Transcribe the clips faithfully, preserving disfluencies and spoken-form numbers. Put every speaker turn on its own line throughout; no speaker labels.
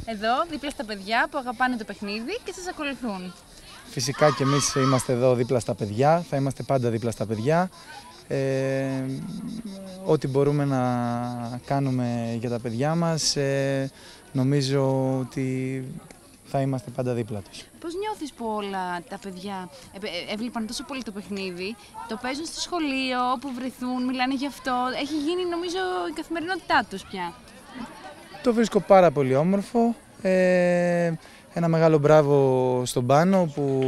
εδώ δίπλα στα παιδιά που αγαπάνε το παιχνίδι και σας ακολουθούν.
Φυσικά και εμείς είμαστε εδώ δίπλα στα παιδιά, θα είμαστε πάντα δίπλα στα παιδιά. Ε, ό,τι μπορούμε να κάνουμε για τα παιδιά μας, ε, νομίζω ότι θα είμαστε πάντα δίπλα τους.
Πώς νιώθεις που όλα τα παιδιά έβλεπαν τόσο πολύ το παιχνίδι, το παίζουν στο σχολείο, όπου βρεθούν, μιλάνε γι' αυτό, έχει γίνει νομίζω η καθημερινότητά τους πια.
Το βρίσκω πάρα πολύ όμορφο, ε, ένα μεγάλο μπράβο στον Πάνο που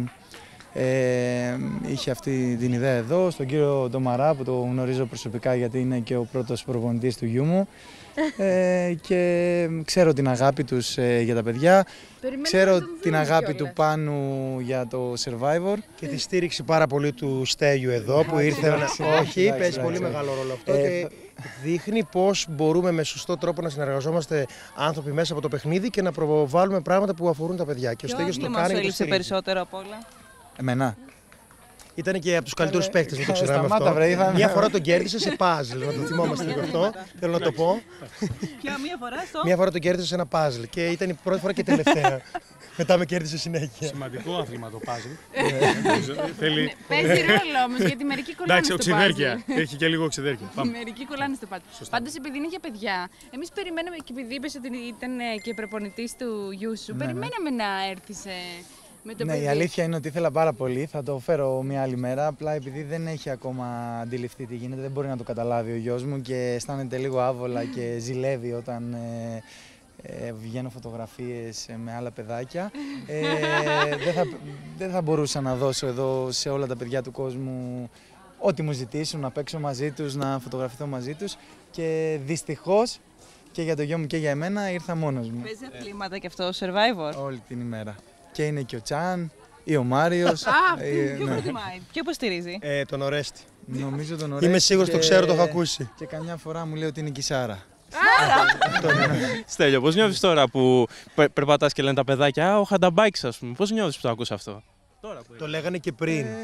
ε, είχε αυτή την ιδέα εδώ, στον κύριο Ντομαρά που το γνωρίζω προσωπικά γιατί είναι και ο πρώτος προπονητής του γιού μου. Ε, και ξέρω την αγάπη τους ε, για τα παιδιά,
Περιμένω
ξέρω την αγάπη
κιόλας.
του Πάνου για το Survivor.
Και τη στήριξη πάρα πολύ του Στέλιου εδώ που ήρθε. Όχι, παίζει πολύ μεγάλο ρόλο αυτό και δείχνει πώς μπορούμε με σωστό τρόπο να συνεργαζόμαστε άνθρωποι μέσα από το παιχνίδι και να προβάλλουμε πράγματα που αφορούν τα παιδιά. Και ο Στέλιος το κάνει και το στηρίζει.
Περισσότερο απ' όλα.
Εμένα.
Ήταν και από τους καλύτερους παίκτες, μην το ξεχνάμε αυτό.
Βρε,
Μια φορά τον κέρδισε σε puzzle, να το θυμόμαστε λίγο αυτό. Θέλω να το πω.
Ποια μία φορά στο.
Μια φορά τον κέρδισε σε ένα puzzle και ήταν η πρώτη φορά και τελευταία. Μετά με κέρδισε συνέχεια.
Σημαντικό άθλημα το puzzle.
Θέλει... Παίζει ρόλο όμως γιατί μερικοί κολλάνε στο
οξυδέρκεια.
puzzle.
Έχει και λίγο οξυδέρκεια.
Μερικοί κολλάνε στο puzzle. Πάντως επειδή είναι για παιδιά, εμείς περιμέναμε και επειδή είπες ότι ήταν και προπονητής του γιού σου, περιμέναμε να έρθεις με το
Ναι,
παιδί.
η αλήθεια είναι ότι ήθελα πάρα πολύ, θα το φέρω μια άλλη μέρα, απλά επειδή δεν έχει ακόμα αντιληφθεί τι γίνεται, δεν μπορεί να το καταλάβει ο γιος μου και αισθάνεται λίγο άβολα και ζηλεύει όταν ε, ε, βγαίνω φωτογραφίες με άλλα παιδάκια. Ε, δεν, θα, δεν θα μπορούσα να δώσω εδώ σε όλα τα παιδιά του κόσμου ό,τι μου ζητήσουν, να παίξω μαζί τους, να φωτογραφηθώ μαζί τους και δυστυχώς και για το γιο μου και για εμένα ήρθα μόνος μου.
Παίζει αθλήματα και αυτό, Survivor.
Όλη την ημέρα. Και είναι και ο Τσάν ή ο Μάριος.
Α,
ε,
ποιο
ναι.
προτιμάει, ποιο υποστηρίζει.
Ε, τον Ορέστη.
Νομίζω τον Ορέστη.
Είμαι σίγουρος,
και...
το ξέρω, το έχω ακούσει.
Και καμιά φορά μου λέει ότι είναι και η Σάρα.
Στέλιο, πώς νιώθεις τώρα που πε, περπατάς και λένε τα παιδάκια, α, ο Χανταμπάικς, ας πούμε, πώς νιώθεις που το ακούς αυτό. Τώρα που
Το λέγανε και πριν.
Ε,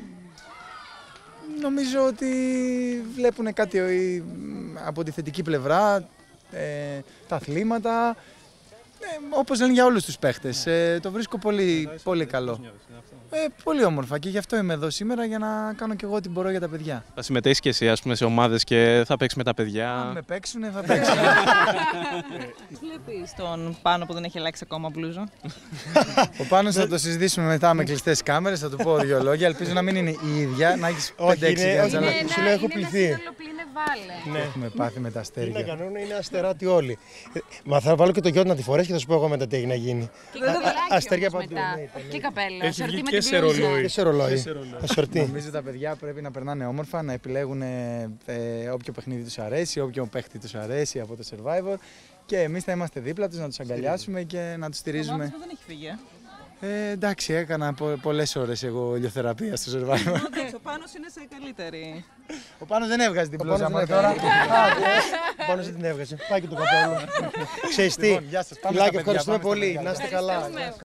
νομίζω ότι βλέπουν κάτι από τη θετική πλευρά, ε, τα αθλήματα. Ε, όπως λένε για όλους τους παίχτες, ε, το βρίσκω πολύ, πολύ καλό. Ε, πολύ όμορφα και γι' αυτό είμαι εδώ σήμερα για να κάνω κι εγώ ό,τι μπορώ για τα παιδιά.
θα συμμετέχεις και εσύ, ας πούμε, σε ομάδες και θα παίξεις με τα παιδιά.
Αν με παίξουνε θα παίξουνε.
Βλέπεις τον Πάνο που δεν έχει αλλάξει ακόμα μπλούζο.
Ο Πάνος θα το συζήσουμε μετά με κλειστές κάμερες, θα του πω δύο λόγια. Ελπίζω να μην είναι η ίδια, να έχεις πέντε έξι
είναι- όχι,
γάντζαλα.
είναι- σου λέω, έχω πληθεί.
Βάλε.
Ναι.
Έχουμε πάθει με τα
Τι να
αστέρια.
κάνουν, είναι αστεράτοι όλοι. Ε, Μα θα βάλω και το γιο του να τη φορέσει και θα σου πω εγώ μετά τι έχει να γίνει.
Και
Α- α- Αστέρια
μετά.
παντού. ναι, ήταν, ναι.
Και καπέλο.
Έχει
σορτί
βγει
με
και
την
σε
μπλούζα.
ρολόι.
Και σε ρολόι.
Και σε ρολόι.
Ασορτή.
Νομίζω τα παιδιά πρέπει να περνάνε όμορφα, να επιλέγουν ε, όποιο παιχνίδι τους αρέσει, όποιο παίχτη τους αρέσει από το Survivor και εμείς θα είμαστε δίπλα τους να τους αγκαλιάσουμε και να τους
Ο
στηρίζουμε.
Μάνος δεν έχει φύγει. ε.
Ε, εντάξει, έκανα πο, πολλές ώρες εγώ ηλιοθεραπεία στο Survivor.
Εντάξει, ο Πάνος είναι σε καλύτερη.
Ο Πάνος δεν έβγαζε την
Ο
πλούζα
Πάνος
μου
δεν
τώρα.
Ο Πάνος δεν την έβγαζε. Πάει και το καπέλο. Ξέρεις τι,
Λοιπόν, γεια σας, πάμε στα
φιλάκια,
παιδιά,
ευχαριστούμε
πάμε στα
πολύ.
παιδιά.
Να είστε καλά.
Ευχαριστούμε.